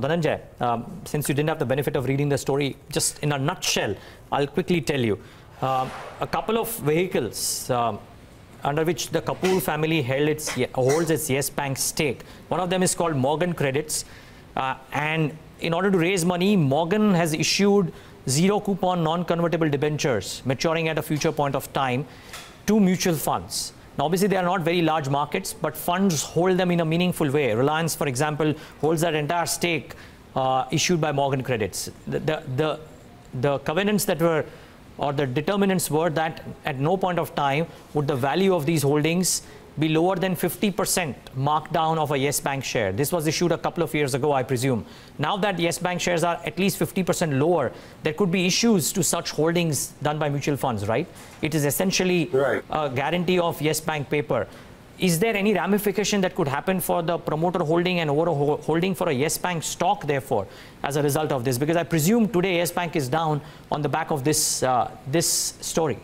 Dhananjay, since you didn't have the benefit of reading the story, just in a nutshell, I'll quickly tell you. A couple of vehicles under which the Kapoor family holds its Yes Bank stake. One of them is called Morgan Credits. And in order to raise money, Morgan has issued zero coupon non-convertible debentures maturing at a future point of time to mutual funds. Now, obviously, they are not very large markets, but funds hold them in a meaningful way. Reliance, for example, holds that entire stake issued by Morgan Credits. The covenants that were, or the determinants were that at no point of time would the value of these holdings be lower than 50% markdown of a Yes Bank share. This was issued a couple of years ago, I presume. Now that Yes Bank shares are at least 50% lower, there could be issues to such holdings done by mutual funds, right? It is essentially a guarantee of Yes Bank paper. Is there any ramification that could happen for the promoter holding and overall holding for a Yes Bank stock, therefore, as a result of this? Because I presume today Yes Bank is down on the back of this, this story.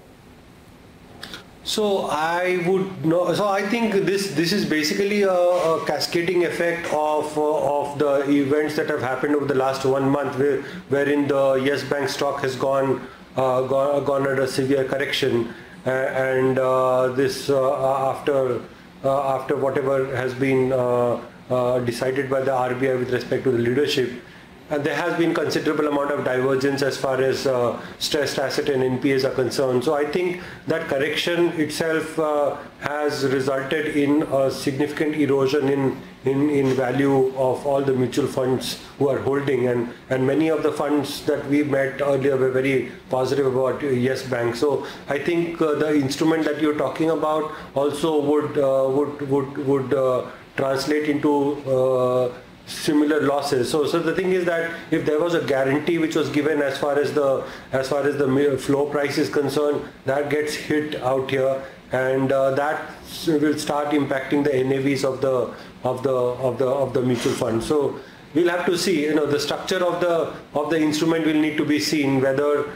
So I would know. So I think this is basically a cascading effect of the events that have happened over the last 1 month, wherein the Yes Bank stock has gone under a severe correction, and this after whatever has been decided by the RBI with respect to the leadership. And there has been considerable amount of divergence as far as stressed asset and NPAs are concerned. So I think that correction itself has resulted in a significant erosion in value of all the mutual funds who are holding, and many of the funds that we met earlier were very positive about Yes Bank. So I think the instrument that you're talking about also would translate into similar losses. So the thing is that if there was a guarantee which was given as far as the floor price is concerned, that gets hit out here, and that will start impacting the NAVs of the mutual fund. So we'll have to see. The structure of the instrument will need to be seen, whether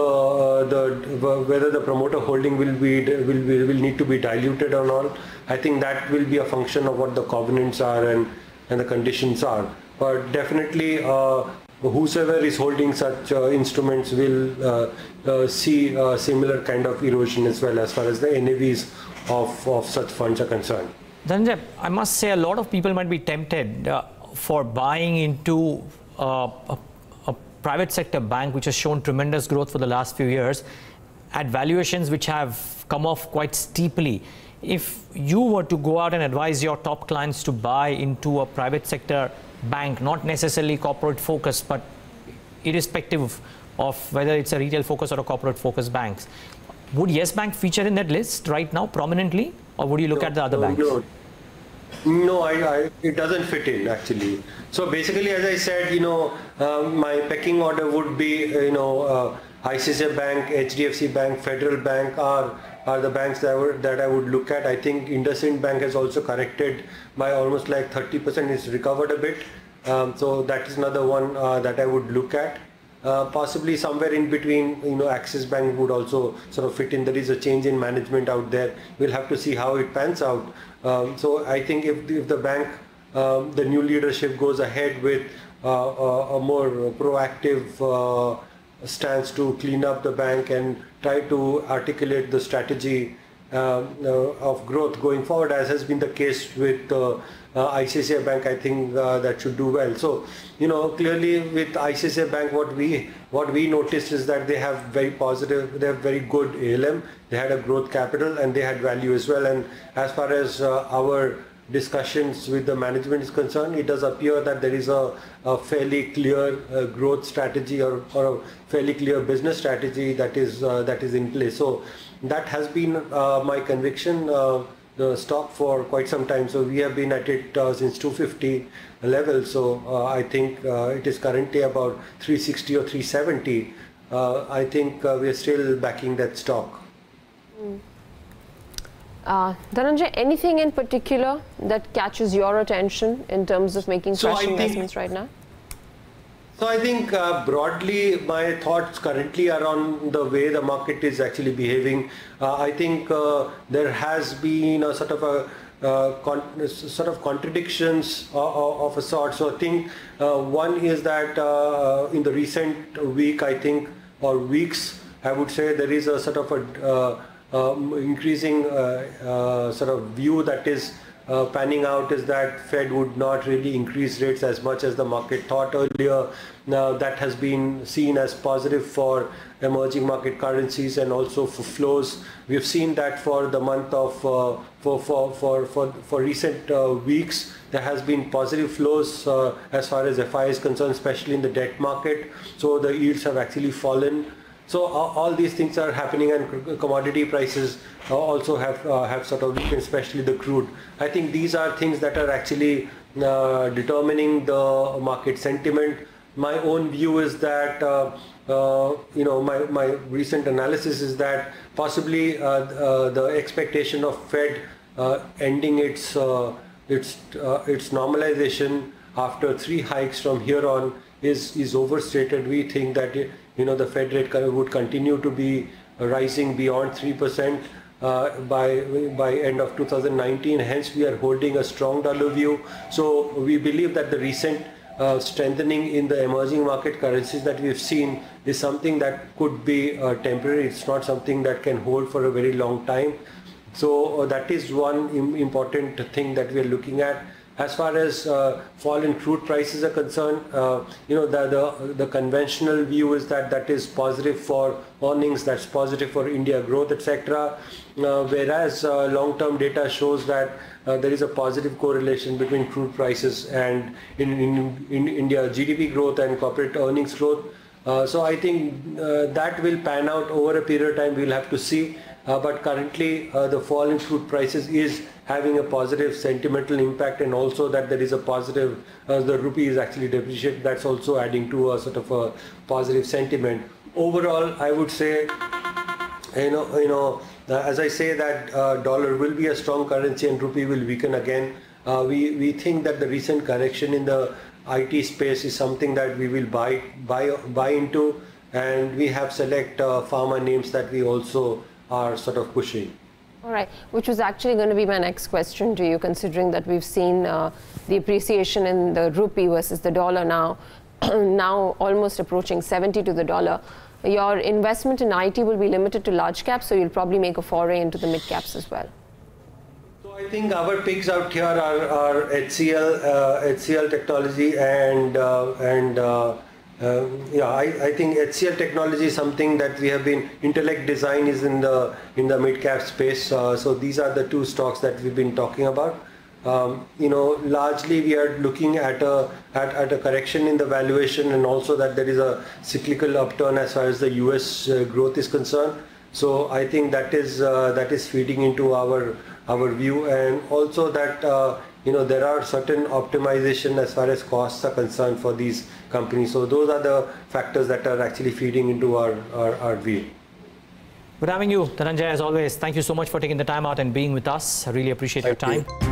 the promoter holding will need to be diluted or not. I think that will be a function of what the covenants are and the conditions are. But definitely whosoever is holding such instruments will see a similar kind of erosion as well, as far as the NAVs of such funds are concerned. Dhananjay, I must say a lot of people might be tempted for buying into a private sector bank which has shown tremendous growth for the last few years at valuations which have come off quite steeply. If you were to go out and advise your top clients to buy into a private sector bank, not necessarily corporate focused, but irrespective of whether it's a retail focus or a corporate focused banks, would Yes Bank feature in that list right now prominently, or would you look at the other banks? No, it doesn't fit in actually. So basically, as I said, my pecking order would be, ICICI Bank, HDFC Bank, Federal Bank are the banks that I would look at. I think IndusInd Bank has also corrected by almost like 30%. It's recovered a bit. So that is another one that I would look at. Possibly somewhere in between, Axis Bank would also sort of fit in. There is a change in management out there. We'll have to see how it pans out. So I think if the bank, the new leadership goes ahead with a more proactive stance to clean up the bank and try to articulate the strategy of growth going forward, as has been the case with ICICI Bank, I think that should do well. So, clearly with ICICI Bank, what we noticed is that they have very good ALM, they had a growth capital, and they had value as well. And as far as our discussions with the management is concerned, it does appear that there is a fairly clear growth strategy or a fairly clear business strategy that is in place. So that has been my conviction, the stock, for quite some time. So we have been at it since 250 level. So I think it is currently about 360 or 370. I think we are still backing that stock. Dhananjay, anything in particular that catches your attention in terms of making fresh investments right now? So I think broadly my thoughts currently are on the way the market is actually behaving. I think there has been a sort of a sort of contradictions of a sort. So I think one is that in the recent week, I think, or weeks, I would say there is a sort of a increasing sort of view that is panning out, is that Fed would not really increase rates as much as the market thought earlier. Now that has been seen as positive for emerging market currencies and also for flows. We've seen that for the month of for recent weeks there has been positive flows as far as FI is concerned, especially in the debt market. So the yields have actually fallen. So all these things are happening, and commodity prices also have sort of weakened, especially the crude. I think these are things that are actually determining the market sentiment. My own view is that my recent analysis is that possibly the expectation of Fed ending its normalization after 3 hikes from here on is overstated. We think that the Fed rate would continue to be rising beyond 3% by end of 2019. Hence, we are holding a strong dollar view. So we believe that the recent strengthening in the emerging market currencies that we've seen is something that could be temporary. It's not something that can hold for a very long time. So that is one important thing that we are looking at. As far as fall in crude prices are concerned, the conventional view is that that is positive for earnings, that's positive for India growth, etc. Whereas long-term data shows that there is a positive correlation between crude prices and in India GDP growth and corporate earnings growth. So I think that will pan out over a period of time. We'll have to see. But currently the fall in crude prices is having a positive sentimental impact, and also that there is a positive, the rupee is actually depreciated. That's also adding to a sort of a positive sentiment. Overall, I would say, as I say that dollar will be a strong currency and rupee will weaken again. We think that the recent correction in the IT space is something that we will buy into, and we have select pharma names that we also are sort of pushing. All right, which was actually going to be my next question to you, considering that we've seen the appreciation in the rupee versus the dollar now almost approaching 70 to the dollar. Your investment in IT will be limited to large caps, so you'll probably make a foray into the mid caps as well. So I think our picks out here are HCL Technology and I think HCL Technology is something that we have been. Intellect Design is in the mid cap space. So these are the two stocks that we've been talking about. Largely we are looking at a correction in the valuation, and also that there is a cyclical upturn as far as the US growth is concerned. So I think that is feeding into our view, and also that there are certain optimization as far as costs are concerned for these companies. So those are the factors that are actually feeding into our view. Good having you, Dhananjay, as always. Thank you so much for taking the time out and being with us. I really appreciate your time.